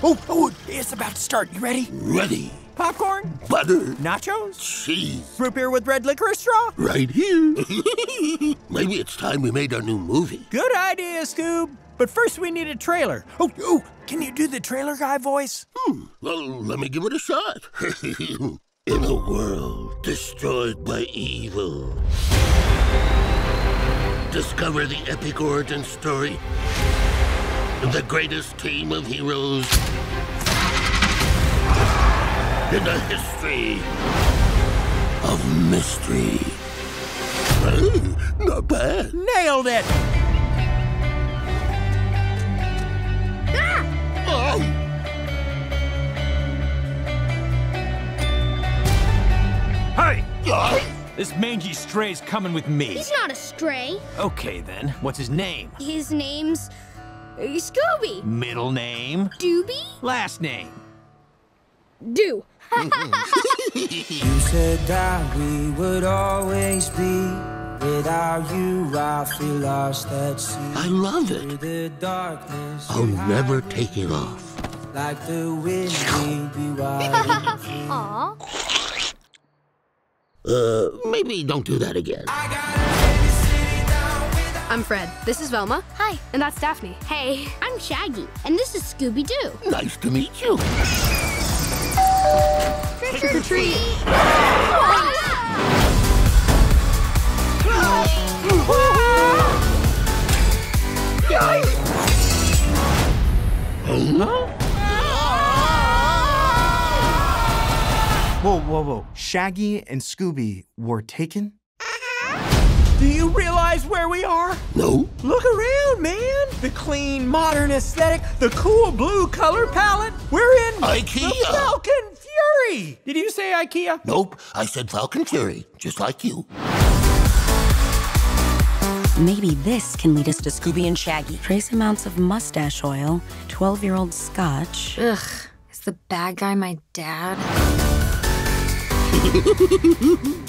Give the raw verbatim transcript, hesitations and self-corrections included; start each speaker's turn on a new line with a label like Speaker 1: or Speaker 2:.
Speaker 1: Oh, oh, it's about to start. You ready?
Speaker 2: Ready.
Speaker 1: Popcorn?
Speaker 2: Butter.
Speaker 1: Nachos?
Speaker 2: Cheese.
Speaker 1: Root beer with red licorice straw?
Speaker 2: Right here. Maybe it's time we made our new movie.
Speaker 1: Good idea, Scoob. But first we need a trailer. Oh, oh, can you do the trailer guy voice?
Speaker 2: Hmm, well, let me give it a shot. In a world destroyed by evil, discover the epic origin story of the greatest team of heroes in the history of mystery. Hey, not bad.
Speaker 1: Nailed it!
Speaker 2: Ah! Oh.
Speaker 1: Hey!
Speaker 2: Uh.
Speaker 1: This mangy stray's coming with me.
Speaker 3: He's not a stray.
Speaker 1: Okay, then. What's his name?
Speaker 3: His name's uh, Scooby.
Speaker 1: Middle name?
Speaker 3: Doobie?
Speaker 1: Last name?
Speaker 3: Do.
Speaker 4: You said that we would always be. Without you, I feel lost at sea.
Speaker 2: I love it.
Speaker 4: The darkness,
Speaker 2: I'll never take it off.
Speaker 4: like the wind we be riding through.
Speaker 3: Aw.
Speaker 2: Uh, maybe don't do that again.
Speaker 5: I'm Fred. This is Velma.
Speaker 3: Hi.
Speaker 5: And that's Daphne.
Speaker 3: Hey, I'm Shaggy, and this is Scooby-Doo.
Speaker 2: Nice to meet you.
Speaker 3: Trick or treat!
Speaker 6: Whoa, whoa, whoa. Shaggy and Scooby were taken?
Speaker 1: Do you realize where we are?
Speaker 2: No.
Speaker 1: Look around, man. The clean, modern aesthetic, the cool blue color palette. We're in
Speaker 2: IKEA.
Speaker 1: the Falcon Fury. Did you say IKEA?
Speaker 2: Nope, I said Falcon Fury, just like you.
Speaker 7: Maybe this can lead us to Scooby and Shaggy. Trace amounts of mustache oil, twelve-year-old scotch.
Speaker 5: Ugh. Is the bad guy my dad?